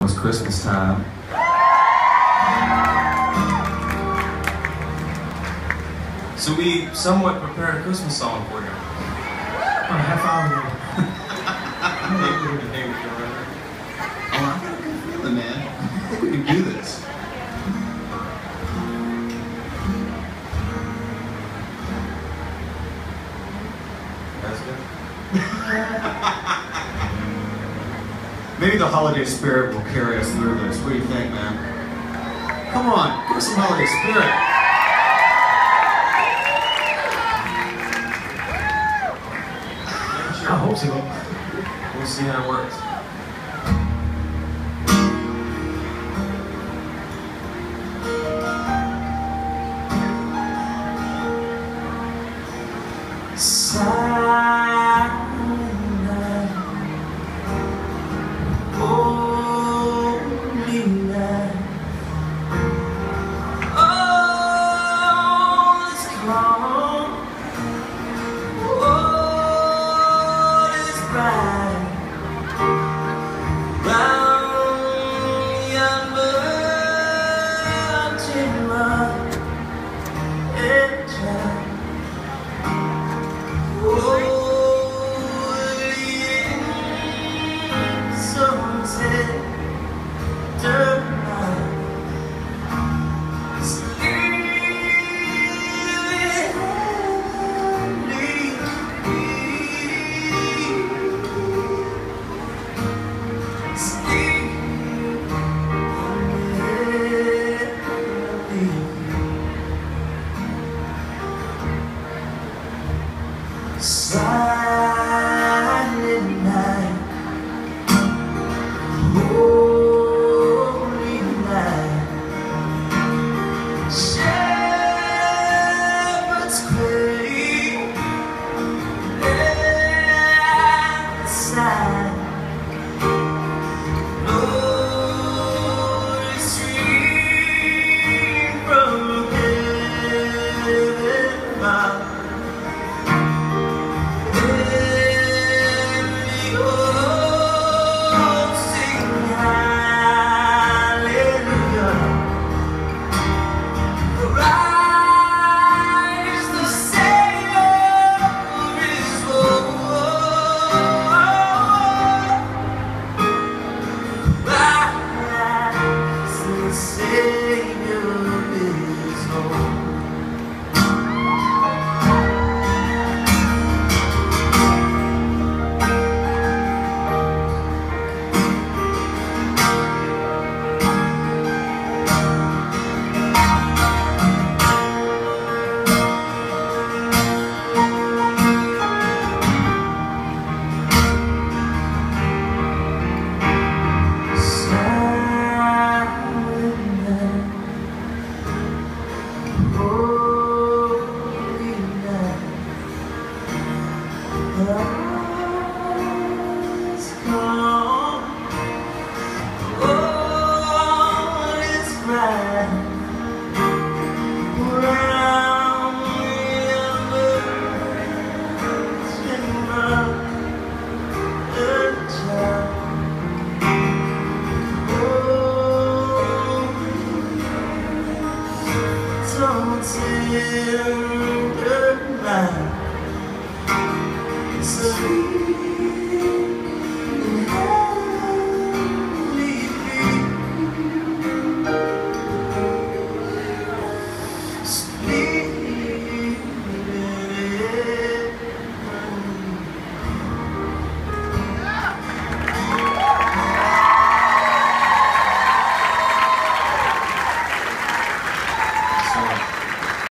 it's Christmas time. So we somewhat prepared a Christmas song for you. About a half hour ago. Oh, I got a good feeling, man. I think we can do this. That's good. Maybe the holiday spirit will carry us through this. What do you think, man? Come on, give us some holiday spirit. I hope so. We'll see how it works. Silent night, holy night, shepherds quake inside, glory stream from heaven. Say